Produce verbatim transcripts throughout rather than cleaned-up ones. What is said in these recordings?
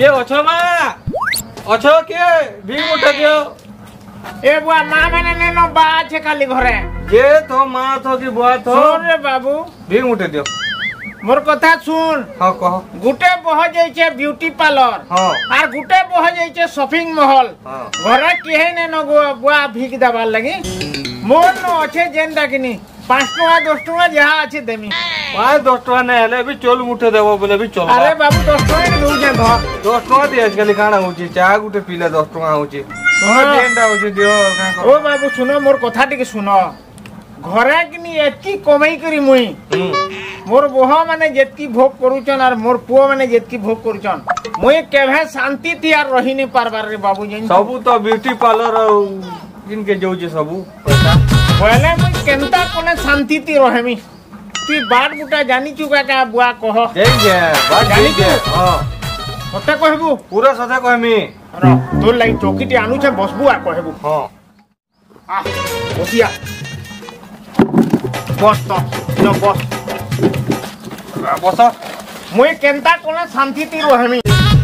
के अछो मा अछो के भी उठा दियो ए बुआ मां माने ने नो बा छे खाली घरे के तो मां तो की बुआ तो रे बाबू भी उठे दियो मोर कथा सुन। हां कहो गुटे बह जाइछे ब्यूटी पार्लर हां आर गुटे बह जाइछे शॉपिंग मॉल हां घरे केहे ने न बुआ भीख दबार लगी मोर न अच्छे जेनटा किनी पाँच टका दस टका जहाँ अच्छे देमी पाँच दस टका नहीं हेले भी चोल मुठे देबो बोले भी चल। अरे बाबू दस टका के दउ जे ध दस टका दे आजकल खाना होची चाह गुटे पीले दस टका होची जेनटा होची दियो का ओ बाबू सुनो मोर कथा टिके सुनो घरे किनी एतकी कमाई करी मुई मोर बोह माने जेतकी भोग करूचन और मोर पुओ माने जेतकी भोग करूचन मुई केभे शांति तियार रही नहीं पारबार रे बाबू जेन सबू तो ब्यूटी पार्लर इनके जाउचे सबू पैसा बोले मुई केनता कोने शांति ति रहेमी तू बाट बुटा जानी चुका का बुआ कह जय जय बात जानी जय हां ओते कहबू पूरा सदा कहमी र तोर लागि चौकीटी आनु छे बसबू आ कहबू हां आ बसिया बस तो न बस बस मुई केनता कोने शांति ति रहेमी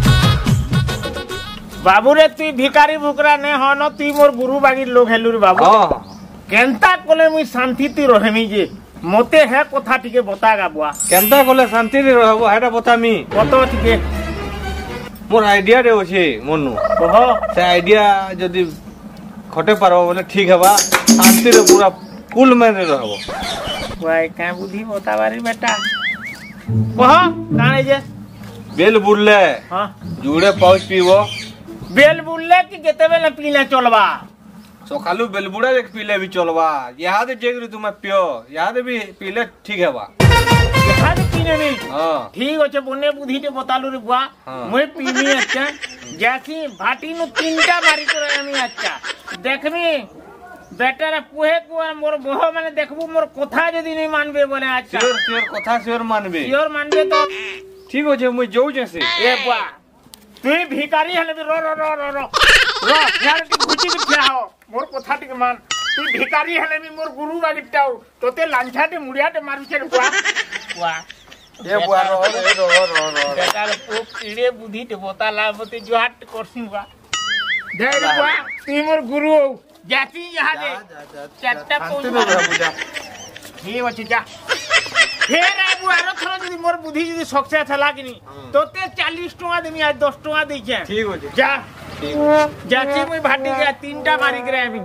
बाबू रे तू भिखारी भुकरा ने ह न तू मोर गुरु बागी लोग हेलु रे बाबू हां केनता कोले मुई शांति ति रहेमी जे मोते है कथा टिके बतागा बुआ केनता कोले शांति रे रहबो हेटा बतामी कतो टिके मोर आइडिया रे होछे मनु कहो से आइडिया जदी खटे पारबो बोले ठीक हेबा शांति रे पूरा कुल में रे रहबो वाई का बुद्धि बतावारी बेटा कहो काने जे बेल बुल्ले हां जुड़े पाउच पीबो बेल बुल्ले कि जेते बेले पीले चलबा सकालू बेलबुड़ा देख पीले भी चलबा यहाँ दे जेगरी तुम्हें पियो यहाँ दे भी पीले ठीक है बा यहाँ दे पीने नहीं हां ठीक होचे बोने बुद्धि ते बतालू रे बुआ मैं पीनी अच्छा जैसी भाटी नु तीनटा मारी करे আমি अच्छा देखमी बेटर पुहे को मोर बोह माने देखबू मोर कथा जदी नहीं मानबे बोले अच्छा सिर सिर कथा सिर मानबे सिर मानबे तो ठीक होचे मुई जाऊ जैसे ए बुआ तू भिखारी हले रो रो रो रो रो रो यार की गुची की क्या हो मोर कथा टिके मान तू भिखारी हले भी मोर गुरु बागिटाऊ तोते लांछाटे मुड़ियाटे मारू छे बुआ बुआ ए बुआ रो रो रो रो बेकार ओ कीड़े बुद्धि ते बोता लाबते जुहाट करसी बुआ दे रे बुआ तू मोर गुरु हो जाती यहां दे चारटा पहुंच ठीक अछि जा हे रे बुआ रो थरो जदी मोर बुद्धि जदी सक्सेस हला कि नी तोते चालीस टका देमी आज दस टका दे छे ठीक हो जे जा जाची मुई भाटी के तीनटा मारी करे आमी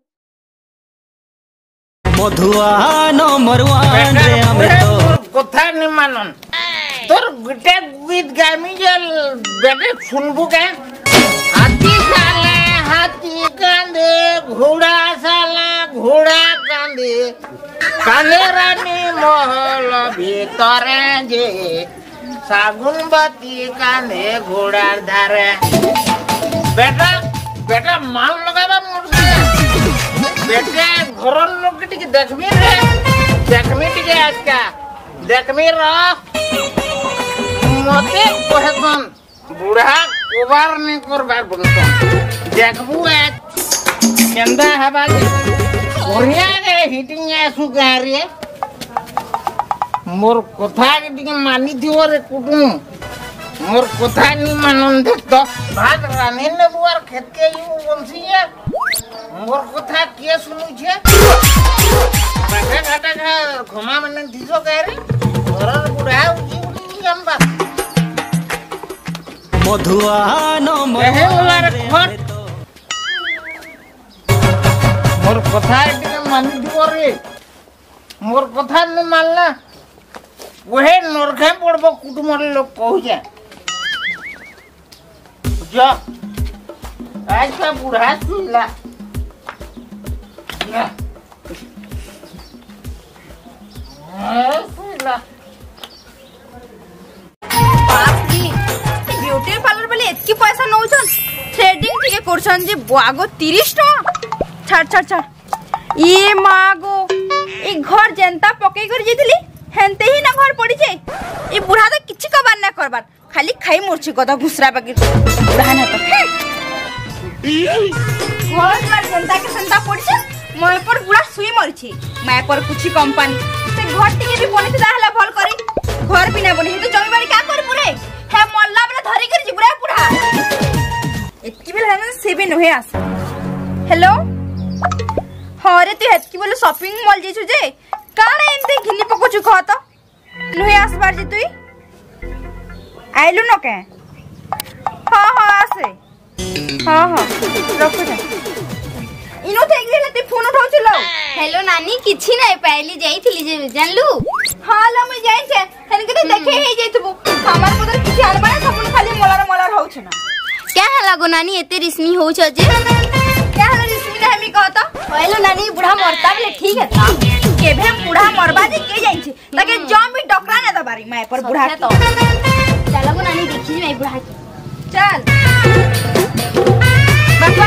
मधुआन मरुआन रे हम तो कथा नि मानन तोर गुटे गीत गामी जे बेटे सुनबू के हाथी साले हाथी कांदे घोड़ा साला घोड़ा कांदे काने रानी महल भीतरे जे सागुन बाती कांदे घोड़ार धारे बेटा बेटा माल लगाबा मोर बेटे घरर लोग के टिके देखमी रे देखमी टिके आज का देखमी र मते कहतन बूढ़ा कोबार ने करबार बोलतो देखबू ए केंदा हबा बढ़िया रे हिटिंग आसु गारे मोर कथा के टिके मानी दियो रे कुटुम मोर कथा नि मानन देख तो भात रानी ने बुआर खेत के यू बंसिया मोर कथा के सुनु छे बाटे घाटा का घमा मने दिसो गारे घरर बुढ़ा उजी उजी जम्बा मधुआन मरुआन रे मोर कथा टिके मानी दियो रे मोर कथा न मानला वहे नरखे पड़बो कुटुमर लोग कहू जा जा आज का बुढ़ा सुनला या सुनला बाप की ब्यूटी पार्लर बोले एतकी पैसा नउछन थ्रेडिंग टिके करछन जे बागो तीस टका छाड़ छाड़ छाड़ ये मागो ई घर जनता पके कर जेतली हेनते ही ना घर पड़ी छे ई बुढ़ा तो किछि कबार ना करबार खाली खाई मोरछि कदा घुसरा बाकी बुढ़ा ना तो घर पर जनता के संता पड़ी छे मोय पर बुढ़ा सुई मरछि मैं पर कुछ कंपनी से घर टिके भी बने दा हला भल करी घर बिना बने तो जमीबारी का कर पुरे है मल्ला बेला धरी कर जिबुरा पुरा एतकी बेला है से भी नहे आस हेलो हरे तू हेतकी बोले शॉपिंग मॉल जेछु जे काणे एंते घिनी पकोछु कह तो नहे आस बार जे तुई आइलु न के हां हां आसे हां हां रखो जा इनो देख ले ते फोन उठाउ लो हेलो नानी किछि नै पहली जाईथिली जे जानलु हां ला मैं जाई छे हन के देखे हे जइतबो हमर बदल किछि आलबा सबन खाली मोलार मोलार होउ छ ना क्या लागो नानी एते रिस्मी होउ छ जे क्या हला रिस्मी नै हमी कहत हेलो नानी बुढ़ा मरता बले ठीक है ता केभे बुढ़ा मरबा जे के जाई छे ताके जम भी डकरा न दबारी माय पर बुढ़ा तो चलो नानी देखी मैं बुढ़ा की चल बाबा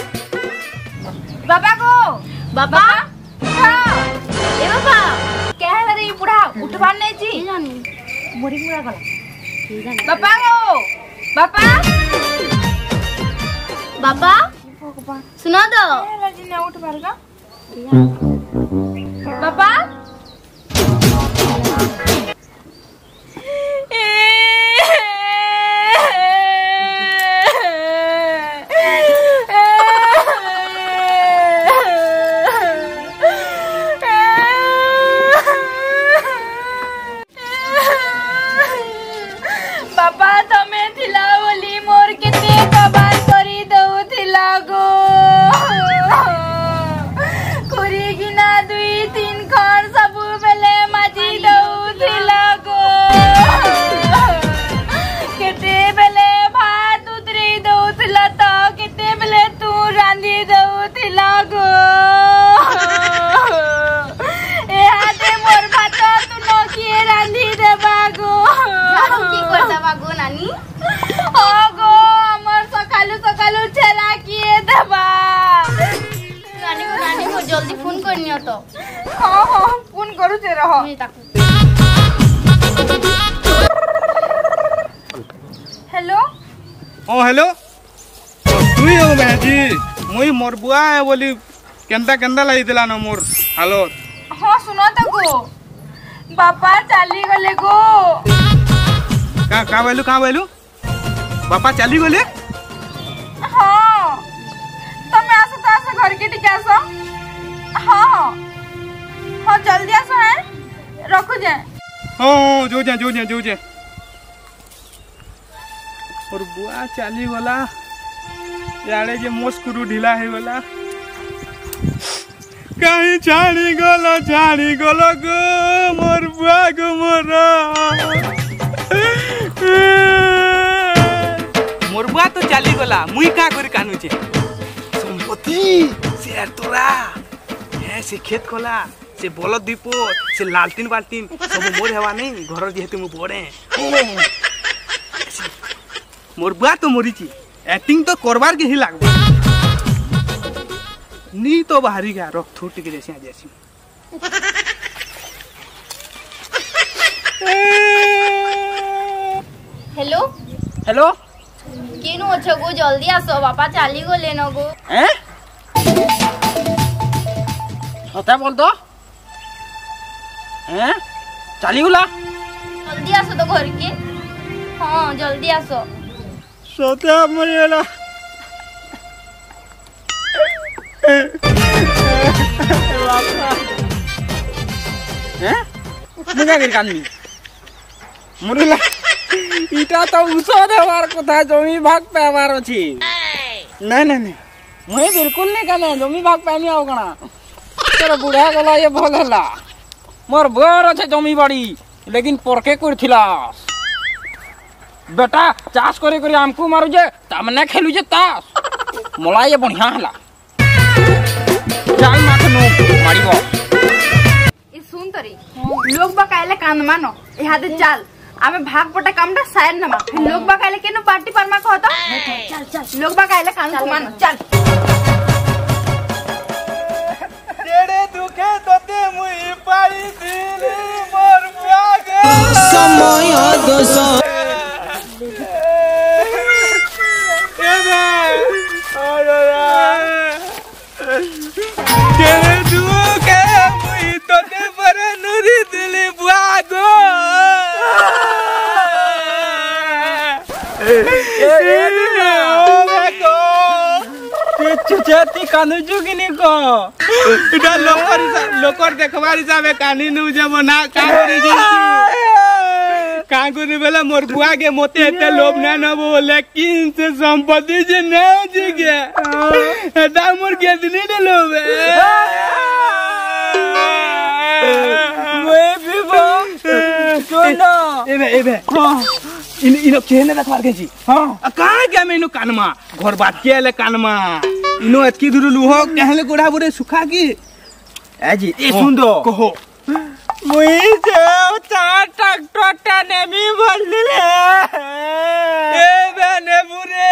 बाबा को बाबा हां ए बाबा क्या है रे बुढ़ा उठवान नै जी जानी मोरी मुरा गला बाबा को बाबा बाबा सुना दो हेला जी ने उठ पारगा बाबा बाबा तमे थिला बोली मोर केते कबार करी दउ थिला गो कुरी गिना दुई तीन खण सब बेले माजी दउ थिला गो केते बेले भात उतरी दउ थिला त केते बेले तू रांधी दउ थिला गो ए हाते मोर भात तू न किए रांधी देबा गो की करता बागो नानी ओगो हमर सकालु सकालु ठेला किए देबा नानी को नानी को जल्दी फोन करनियो तो हां हां फोन करू छे रह मैं ताकू हेलो ओ हेलो तुई हो बहजी मुई मोर बुआ है बोली केंता केंता लाई दिला न मोर हेलो हां सुनो त गो बापा चाली गले गो का का बोलू का बोलू बापा चली गले हां तमे आसो त आसो घर के टिके आसो हां हां जल्दी आसो है रखो जे हां हां जो जे जो जे जो जे और बुआ चली गला यारे जे मोस्कुरु ढीला है गला कहीं छाड़ी गलो छाड़ी गलो गो मोर बुआ गो मोरा मोर बुआ तो चली गला मुई का करी कानू छे संपत्ति से तोरा है से खेत खोला से बलद दीपो से लालटीन बाल्टीन सब मोर हेवा नहीं घर जेहेतु मु बड़े मोर बुआ तो मरीची एक्टिंग तो करबार के ही लागबा नी तो बाहरी गया रख थोटी के जैसे जैसी हेलो हेलो केनु अच्छा गो जल्दी आसो बापा चाली गो लेनो गो हैं सता बोल तो हैं चाली गुला जल्दी आसो तो घर के हां जल्दी आसो सता मरेला हैं मुझे कर कानमी मुरेला इटा तो उso देवार कथा जमी भाग पावार अछि नहीं नहीं नहीं मुई बिल्कुल नहीं काने जमी भाग पानी आउ कणा तेरा बुढ़ा गला ये भल हला मोर बर अछि जमी बाड़ी लेकिन परके करथिला बेटा चाष करे करे हमको मारू जे तामने खेलु जे तास मोला ये बढ़िया हला जाई माथ नो मारिबो ई सुन तरी लोग बा कायले कान मानो इहादे चाल आमे भाग पटा कामटा सायन नमा लोग बा कायले केनो पार्टी परमा कहता चल चल लोग बा कायले कान को मानो चल तेरे दुखे तोते मुई पाई दिल मोर बुआ गे समय दोष तेरे दुखे मुई तोते पर नूरी दिल बुआ गो चुचेती कानुजु किनी को इटा लोकर लोकर देखबार हिसाबे कानी नु जे मना का करे जे का करे बेला मोर बुआ के मोते एते लोभ ना न बो लेकिन से संपत्ति जे न जे के एटा मोर के दिनी ने लोभ वे भी बो सुनो एबे एबे हां इन इनो केने रखवार के जी हां का के मेनु कानमा घर बात के ले कानमा इनो एतकी दूर लुहो कहले गोड़ा बुरे सुखा की ए जी ए सुंदो कहो मुई से चार ट्रैक्टर टने मी बोल दिले ए बने बुरे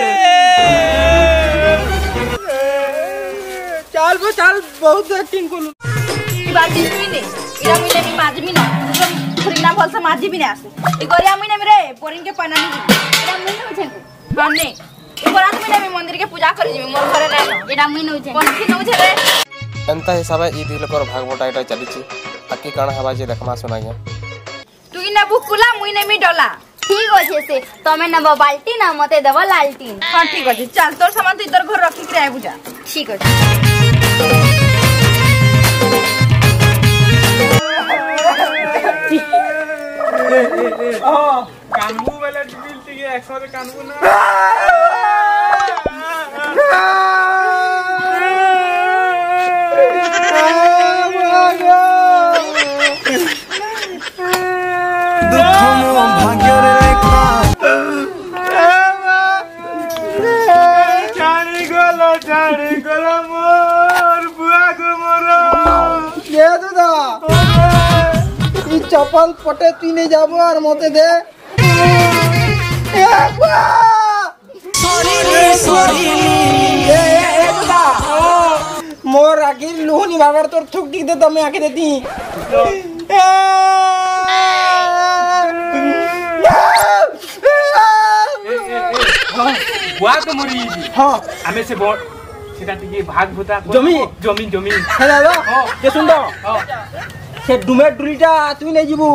चल बो चल बहुत एक्टिंग कोलु ई बाजी सुइने इरा मिले मी माजमी ना तुम थोड़ी ना भलसा माजी भी ना आसे ई गरिया मिने मेरे पोरिन के पनानी इरा मिने हो छे माने ई बरात मिने मी मंदिर के पूजा करि जेमी मोर घरे ना इरा मिने हो छे कोन की नउ छे रे एंता हिसाब ई दिलकर भागवटा एटा चली छी आकी काना हवा जे देखमा सुना गया तू ई ना बुकुला मुई ने मी डला ठीक अच्छे से तमें नब बाल्टी ना मते देव लालटीन। हाँ ठीक अच्छे चल तोर सामान तो इधर घर रखी के बुझा ठीक है कानबू वाला बिल टिके एक सौ कानबू ना चपल पटे तुई नहीं जाबो और मते दे मोर आखिर लुहनी बाबर तोर थुक टिक दे तमे आके देती बुआ तो मरी हां हमें से बोल सेटा टिके भाग भूता जमी जमी जमी हेला लो के सुन दो से डुमे डुलीटा तुई नहीं जीबू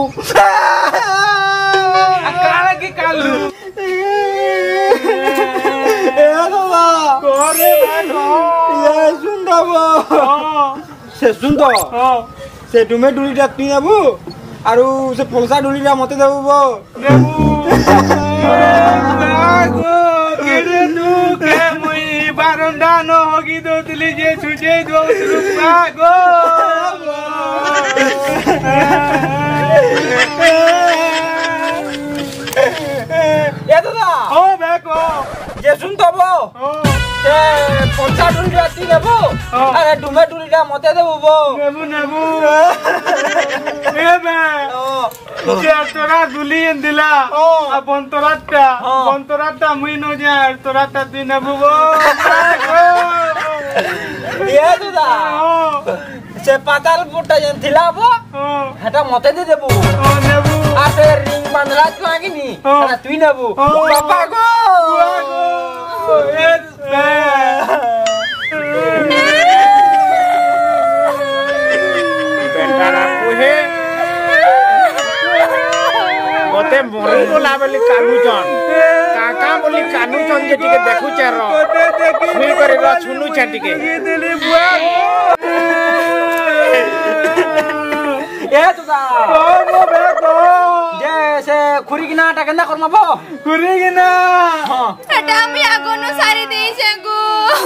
अकाला के कालू ए बाबा कोरे भागो ये सुन दो से सुन दो से डुमे डुलीटा तुई नेबू आरु से फलसा डुलीटा मते देबू बो नेबू भागो केरे तू के मुई बारंडा न होगी दो दिली जे छुजे दो भागो ए दादा ओ बेको ये सुन तो बो से फलसा डुलीटा तुई नेबू अरे डुमे डुलीटा मते देबू बो नेबू नेबू ए बे जे तोरा दुली दिला आ बंतराटा बंतराटा मुई न जा तोराटा तुई नेबू बो ए दादा से पाताल पुटा जन थिला बो हेटा मते दे देबू ओ नेबू आ से रिंग बांधला तो आगे नी हेटा तुई नेबू बाबा गो ए बे बेटारा पुहे मते मोरी बोला बोली कानुचन काका बोली कानुचन जे टिके देखु चार सुई करे रा सुनु छ टिके दिली बुआ ए तुदा ओ गो बेको जे से खुरी किना टा केना करमा बो खुरी किना हां एटा मी आगोनो सारी देई छेगु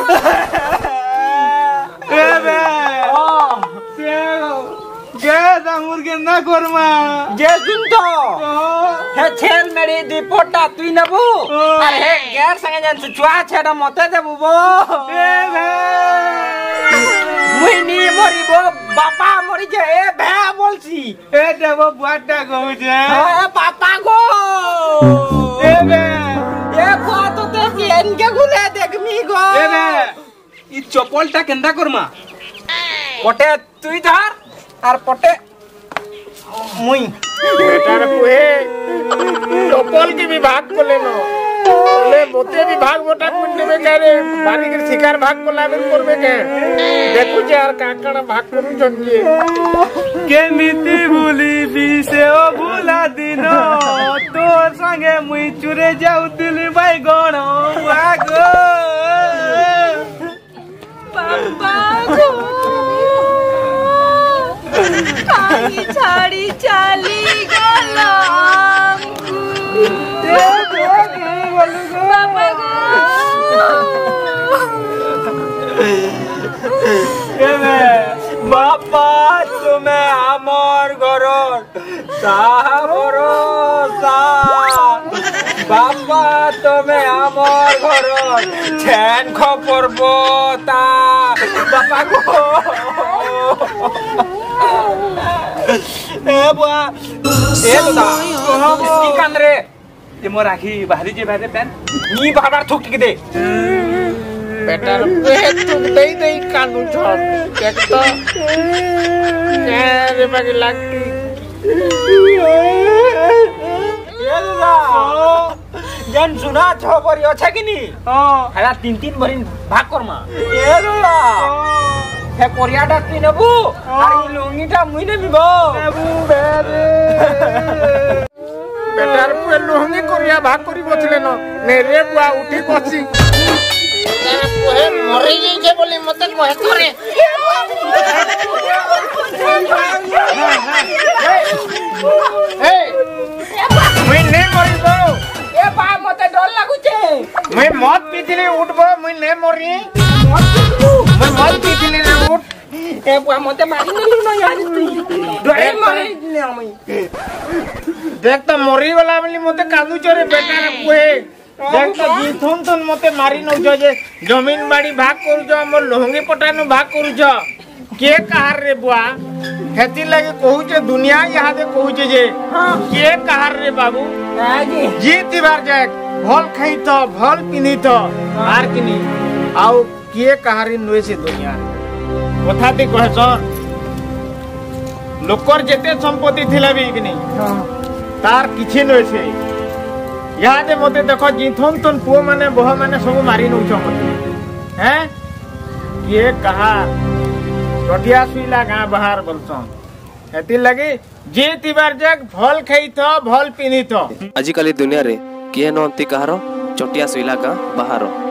ए बे हां से गे दामुर के ना करमा जे सुन तो हे छेल मेरी दीपोटा तुई नेबू अरे हे गैर संगे जन सुचवा छेडा मते देबू बो ए बे मुई नी मरी बो बापा मरी जे ए भे बोलसी ए देबो बुआटा कहू जे ए पापा गो ए बे ए को तो ते केन के गुले देखमी गो ए बे ई चपलटा केंदा करमा पटे तुई धर आर पटे मुई बेटार पुहे चपल के विभाग बोले नो बोले मोते विभाग बोटा कुंडे में करे बारी के शिकार भाग बोला बिन करबे के देखु यार काकण भाग करू जंगे केमिति भूलिबी से ओ भूला दिन तोर संगे मुई चुरे जाउतिली बैगण आगो बाबा गो काई छाड़ी चाली गलाम बाबा गो बापा तुम्हें आमर घर साहा भरोसा बापा तुम्हें आमर घर छेन खबर बता बापा को ए बुआ ए दादा इसकी कान रे ये मोर आखी बाहरी जे बाहरे पेन नी बाहर थूक के दे बेटर पे तुम दे दे कानू छोड़ देख तो कैसे बाकी लगती ये दादा जन सुना छ परि अच्छा कि नी हां हला तीन तीन भरी भाग करमा ए दादा हे कोरियाडा कि नबु अरे लुंगीटा मुई ने बिबो नबु बेरे बेटर पे लोहंगी कोरिया भाग करी बचले न ने रे बुआ उठी बची तेरे कोहे मरि गई जे बोली मते कोहे करे ए मुई ने मरि गो ए बा मते डर लागु छे मुई मत पीथिले उठबो मुई ने मरि मत पीथलु मुई मत पीथिले रे उठ ए बुआ मते मारि नेलु न यार तू डरे मरि ने मुई देख तो मरी वाला बोली मते कांदू चोरे बेटा रे पुए देख तो जीथुन तुन मते मारी न जो जे जमीन बाड़ी भाग करू जो हमर लोहंगी पटानु भाग करू जो के कहार रे बुआ हेती लगे कहू जे दुनिया यहां दे कहू जे जे के कहार रे बाबू जीत बार जाक भल खई तो भल पिनी तो आर किनी आउ के कहारी नोए से दुनिया कथा ती कहसन लोकर जेते संपत्ति थिला भी कि नहीं तार किछि नय से यादे मते देखो जिथन तन पुओ माने बह माने सब मारी नउछ मते हैं ये कहा टटिया सुइला गां बाहर बोलछन एति लगे जे तिबार जग फल खई तो भल पिनी तो आजिकाली दुनिया रे किए नंती कहारो चटिया सुइला गां बाहर।